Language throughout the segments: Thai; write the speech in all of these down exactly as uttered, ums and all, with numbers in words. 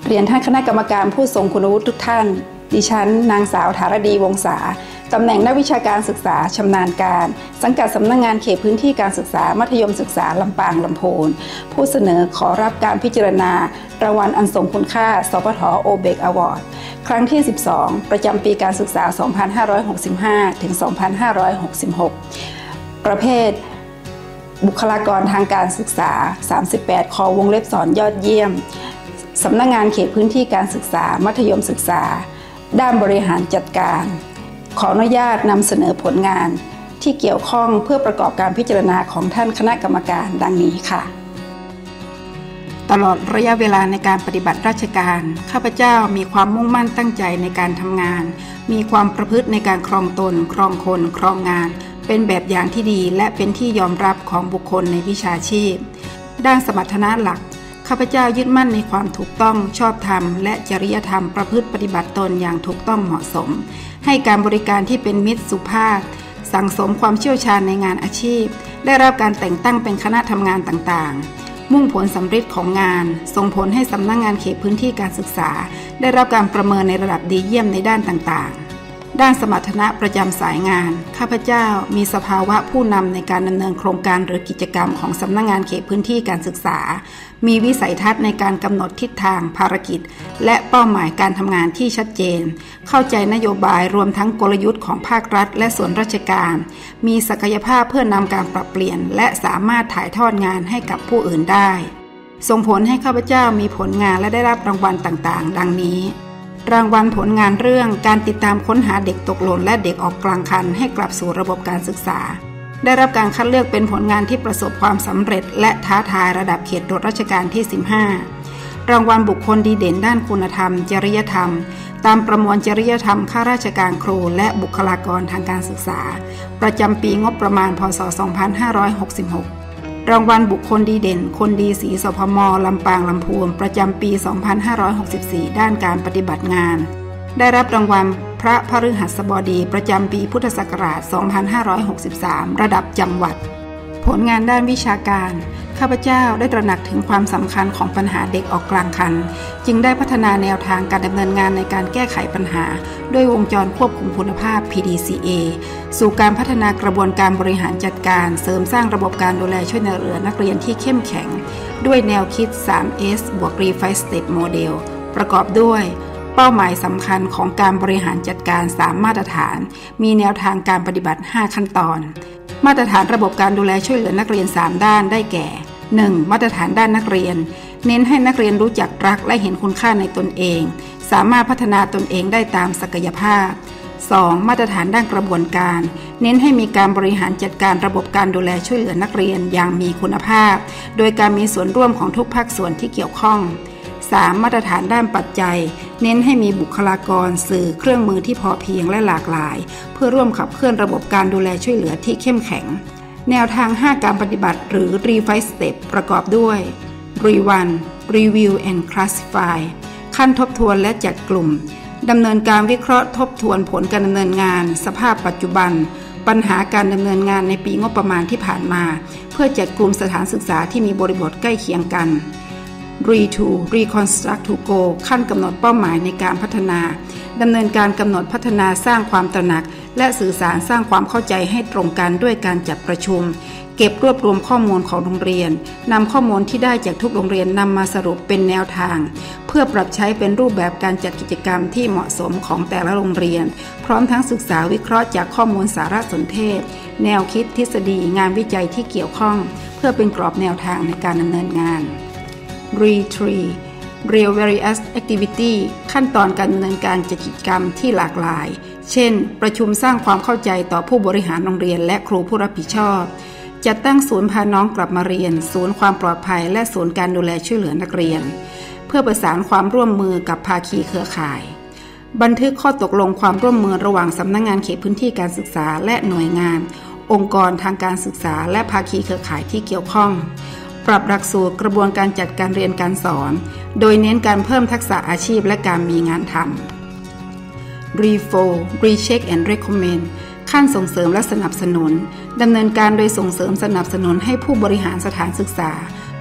เรียนท่านคณะกรรมการผู้ทรงคุณวุฒิทุกท่านดิฉันนางสาวธารดีวงศาตำแหน่งนักวิชาการศึกษาชำนาญการสังกัดสำนักงานเขตพื้นที่การศึกษามัธยมศึกษาลำปางลำพูนผู้เสนอขอรับการพิจารณารางวัลอันทรงคุณค่าสปท.โอเบกอวอร์ดครั้งที่สิบสองประจำปีการศึกษา สองพันห้าร้อยหกสิบห้า ถึง สองพันห้าร้อยหกสิบหก ประเภทบุคลากรทางการศึกษาสามสิบแปดควงเล็บสอนยอดเยี่ยมสำนักงานเขตพื้นที่การศึกษามัธยมศึกษาด้านบริหารจัดการขออนุญาตนำเสนอผลงานที่เกี่ยวข้องเพื่อประกอบการพิจารณาของท่านคณะกรรมการดังนี้ค่ะตลอดระยะเวลาในการปฏิบัติราชการข้าพเจ้ามีความมุ่งมั่นตั้งใจในการทำงานมีความประพฤติในการครองตนครองคนครองงานเป็นแบบอย่างที่ดีและเป็นที่ยอมรับของบุคคลในวิชาชีพด้านสมรรถนะหลักข้าพเจ้ายึดมั่นในความถูกต้องชอบธรรมและจริยธรรมประพฤติปฏิบัติตนอย่างถูกต้องเหมาะสมให้การบริการที่เป็นมิตรสุภาพสั่งสมความเชี่ยวชาญในงานอาชีพได้รับการแต่งตั้งเป็นคณะทำงานต่างๆมุ่งผลสำเร็จของงานส่งผลให้สำนักงานเขตพื้นที่การศึกษาได้รับการประเมินในระดับดีเยี่ยมในด้านต่างๆด้านสมรรถนะประจำสายงานข้าพเจ้ามีสภาวะผู้นำในการดำเนินโครงการหรือกิจกรรมของสำนักงานเขตพื้นที่การศึกษามีวิสัยทัศน์ในการกำหนดทิศทางภารกิจและเป้าหมายการทำงานที่ชัดเจนเข้าใจนโยบายรวมทั้งกลยุทธ์ของภาครัฐและส่วนราชการมีศักยภาพเพื่อนำการปรับเปลี่ยนและสามารถถ่ายทอดงานให้กับผู้อื่นได้ส่งผลให้ข้าพเจ้ามีผลงานและได้รับรางวัลต่างๆดังนี้รางวัลผลงานเรื่องการติดตามค้นหาเด็กตกหล่นและเด็กออกกลางคันให้กลับสู่ระบบการศึกษาได้รับการคัดเลือกเป็นผลงานที่ประสบความสำเร็จและท้าทายระดับเขตตรวจราชการที่สิบห้ารางวัลบุคคลดีเด่นด้านคุณธรรมจริยธรรมตามประมวลจริยธรรมข้าราชการครูและบุคลากรทางการศึกษาประจำปีงบประมาณพ.ศ. สองพันห้าร้อยหกสิบหกรางวัลบุคคลดีเด่นคนดีศรีสพม.ลำปางลำพูนประจำปี สองพันห้าร้อยหกสิบสี่ ด้านการปฏิบัติงานได้รับรางวัลพระพฤหัสบดีประจำปีพุทธศักราช สองพันห้าร้อยหกสิบสาม ระดับจังหวัดผลงานด้านวิชาการข้าพเจ้าได้ตระหนักถึงความสำคัญของปัญหาเด็กออกกลางคันจึงได้พัฒนาแนวทางการดำเนินงานในการแก้ไขปัญหาด้วยวงจรควบคุมคุณภาพ พี ดี ซี เอ สู่การพัฒนากระบวนการบริหารจัดการเสริมสร้างระบบการดูแลช่วยเหลือนักเรียนที่เข้มแข็งด้วยแนวคิด ทรี เอส บวก Revised Step Model ประกอบด้วยเป้าหมายสำคัญของการบริหารจัดการสามมาตรฐานมีแนวทางการปฏิบัติห้าขั้นตอนมาตรฐานระบบการดูแลช่วยเหลือนักเรียนสามด้านได้แก่ หนึ่ง มาตรฐานด้านนักเรียนเน้นให้นักเรียนรู้จักรักและเห็นคุณค่าในตนเองสามารถพัฒนาตนเองได้ตามศักยภาพ สอง มาตรฐานด้านกระบวนการเน้นให้มีการบริหารจัดการระบบการดูแลช่วยเหลือนักเรียนอย่างมีคุณภาพโดยการมีส่วนร่วมของทุกภาคส่วนที่เกี่ยวข้องสาม มาตรฐานด้านปัจจัยเน้นให้มีบุคลากรสื่อเครื่องมือที่พอเพียงและหลากหลายเพื่อร่วมขับเคลื่อนระบบการดูแลช่วยเหลือที่เข้มแข็งแนวทางห้าการปฏิบัติหรือ Revised Step ประกอบด้วย รีวัน Review and Classify ขั้นทบทวนและจัดกลุ่มดำเนินการวิเคราะห์ทบทวนผลการดำเนินงานสภาพปัจจุบันปัญหาการดำเนินงานในปีงบประมาณที่ผ่านมาเพื่อจัดกลุ่มสถานศึกษาที่มีบริบทใกล้เคียงกันRe-to Reconstruct to Go ขั้นกำหนดเป้าหมายในการพัฒนาดำเนินการกำหนดพัฒนาสร้างความตระหนักและสื่อสารสร้างความเข้าใจให้ตรงกันด้วยการจัดประชุมเก็บรวบรวมข้อมูลของโรงเรียนนำข้อมูลที่ได้จากทุกโรงเรียนนำมาสรุปเป็นแนวทางเพื่อปรับใช้เป็นรูปแบบการจัดกิจกรรมที่เหมาะสมของแต่ละโรงเรียนพร้อมทั้งศึกษาวิเคราะห์จากข้อมูลสารสนเทศแนวคิดทฤษฎีงานวิจัยที่เกี่ยวข้องเพื่อเป็นกรอบแนวทางในการดำเนินงานRe-tree Real Various Activity ขั้นตอนการดำเนินการจัดกิจกรรมที่หลากหลายเช่นประชุมสร้างความเข้าใจต่อผู้บริหารโรงเรียนและครูผู้รับผิดชอบจัดตั้งศูนย์พาน้องกลับมาเรียนศูนย์ความปลอดภัยและศูนย์การดูแลช่วยเหลือนักเรียนเพื่อประสานความร่วมมือกับภาคีเครือข่ายบันทึกข้อตกลงความร่วมมือระหว่างสำนักงานเขตพื้นที่การศึกษาและหน่วยงานองค์กรทางการศึกษาและภาคีเครือข่ายที่เกี่ยวข้องปรับหลักสูตรกระบวนการจัดการเรียนการสอนโดยเน้นการเพิ่มทักษะอาชีพและการมีงานทำ Refor Recheck and Recommend ขั้นส่งเสริมและสนับสนุนดำเนินการโดยส่งเสริมสนับสนุนให้ผู้บริหารสถานศึกษา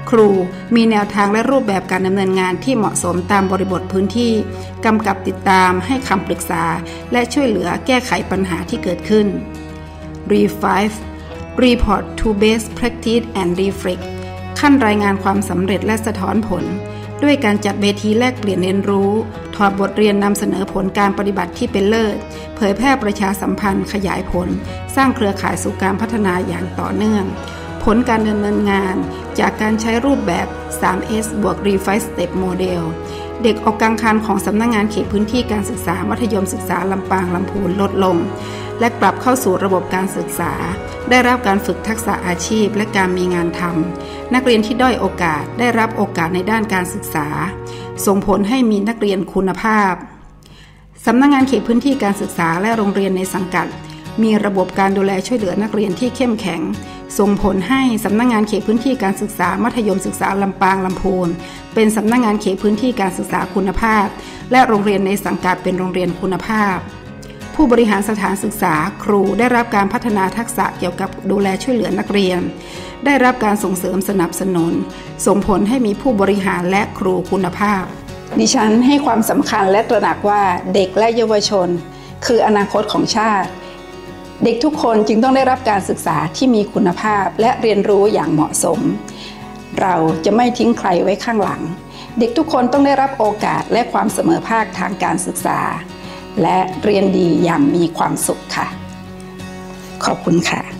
ครูมีแนวทางและรูปแบบการดำเนินงานที่เหมาะสมตามบริบทพื้นที่กำกับติดตามให้คำปรึกษาและช่วยเหลือแก้ไขปัญหาที่เกิดขึ้น Revive Report to Best Practice and Reflect ขั้นรายงานความสำเร็จและสะท้อนผลด้วยการจัดเวทีแลกเปลี่ยนเรียนรู้ถอดบทเรียนนำเสนอผลการปฏิบัติที่เป็นเลิศเผยแพร่ประชาสัมพันธ์ขยายผลสร้างเครือข่ายสู่การพัฒนาอย่างต่อเนื่องผลการดำเนินงานจากการใช้รูปแบบ ทรี เอส บวก Refine Step Model เด็กออกกังคันของสำนักงงานเขตพื้นที่การศึกษามัธยมศึกษาลำปางลำพูนลดลงและกลับเข้าสู่ระบบการศึกษาได้รับการฝึกทักษะอาชีพและการมีงานทำนักเรียนที่ด้อยโอกาสได้รับโอกาสในด้านการศึกษาส่งผลให้มีนักเรียนคุณภาพสำนักงานเขตพื้นที่การศึกษาและโรงเรียนในสังกัดมีระบบการดูแลช่วยเหลือนักเรียนที่เข้มแข็งส่งผลให้สำนักงานเขตพื้นที่การศึกษามัธยมศึกษาลำปางลำพูนเป็นสำนักงานเขตพื้นที่การศึกษาคุณภาพและโรงเรียนในสังกัดเป็นโรงเรียนคุณภาพผู้บริหารสถานศึกษาครูได้รับการพัฒนาทักษะเกี่ยวกับดูแลช่วยเหลือนักเรียนได้รับการส่งเสริมสนับสนุนส่งผลให้มีผู้บริหารและครูคุณภาพดิฉันให้ความสำคัญและตระหนักว่าเด็กและเยาวชนคืออนาคตของชาติเด็กทุกคนจึงต้องได้รับการศึกษาที่มีคุณภาพและเรียนรู้อย่างเหมาะสมเราจะไม่ทิ้งใครไว้ข้างหลังเด็กทุกคนต้องได้รับโอกาสและความเสมอภาคทางการศึกษาและเรียนดีอย่างมีความสุขค่ะขอบคุณค่ะ